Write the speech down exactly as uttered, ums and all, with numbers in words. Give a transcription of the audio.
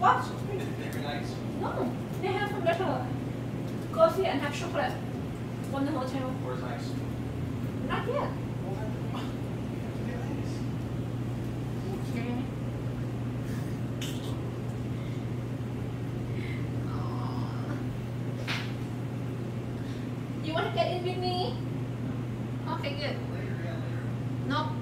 What? Very nice. No, they have some better. Go see and have chocolate from the hotel. Where's nice? Not yet. Okay. You want to get in with me? Okay, good. Later, yeah, later. Nope.